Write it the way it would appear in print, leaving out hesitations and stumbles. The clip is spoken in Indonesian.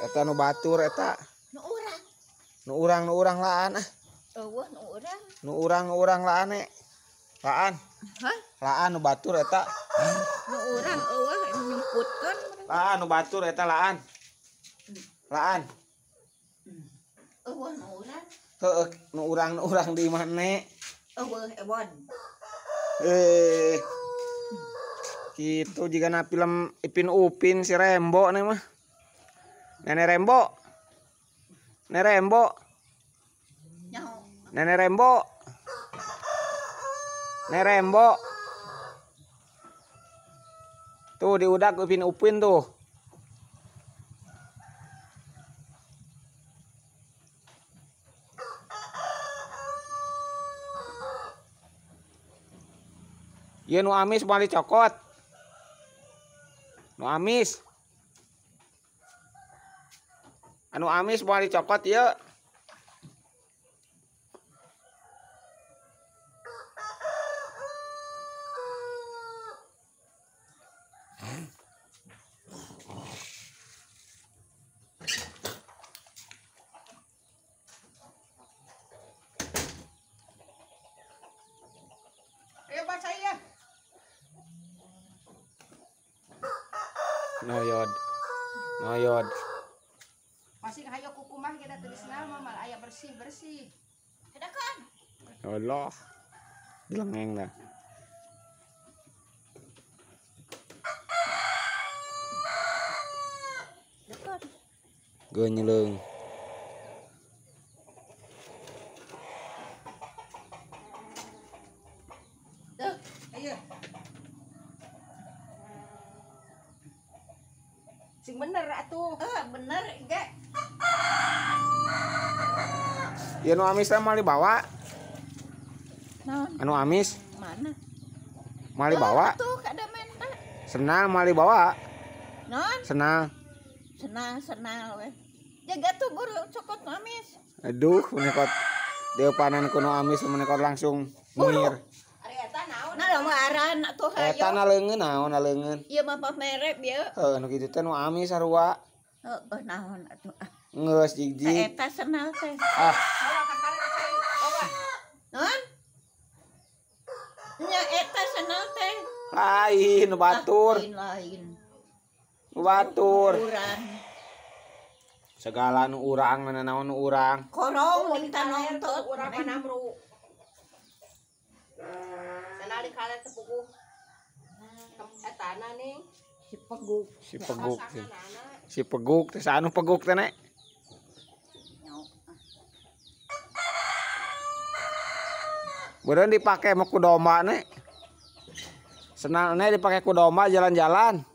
Eta nu batur eta. Nu urang laan ah. Eueuh nu urang. Nu urang laan e. Laan. Hah? Laan nu batur eta. Nu urang eueuh nyumputkeun. Laan nu batur eta laan. Laan. Eueuh nu urang. Heueuh nu urang di mana? Eueuh ewon. Gitu jika na film Ipin Upin si Rembo nih mah. Nenek Rembo. Nenek Rembo. Nyaho. Nenek Rembo. Nenek Rembo. Tuh diudak Ipin Upin tuh. Iya nu amis mau dicokot. Nu amis. Anu amis mau dicokot ya. Ayo baca ya. Noyod. Masih hayo kuku mah kita tulis nama mal aya bersih. Kedakan. Allah. Dilengeng dah. Dekat. Genyeleng. Tuh, ayo. Sing bener atuh. Bener enggak? Ya nu amis teh mau dibawa. Naon? Anu amis Mana? mau dibawa. Tuh kada menta. Senal mau dibawa. Non? Senal. Senal we. Jaga tuh guru cokot amis. Aduh, menekot dia panen kuno amis menekot langsung muir. Ari eta naon? Nah lama aran atuh hayo. Eta naleungeun naon naleungeun. Ieu mah pamere bieu. Heuh nu kitu teh nu amis sarua. Heuh naon atuh. Geus jig-jig. Eta senal teh. Ah, Non? Nya eta senal teh. lain nu batur. Lain. Nu batur. Urang. Segala nu urang mana naon nu urang. Korong minta nonton. Urang panamru. Sana di kala tepuku. Etana nih. Si peguk. Si peguk teh anu peguk teh nek. Beneran dipakai mau ku domba nek. Senalnya dipakai ku domba jalan-jalan.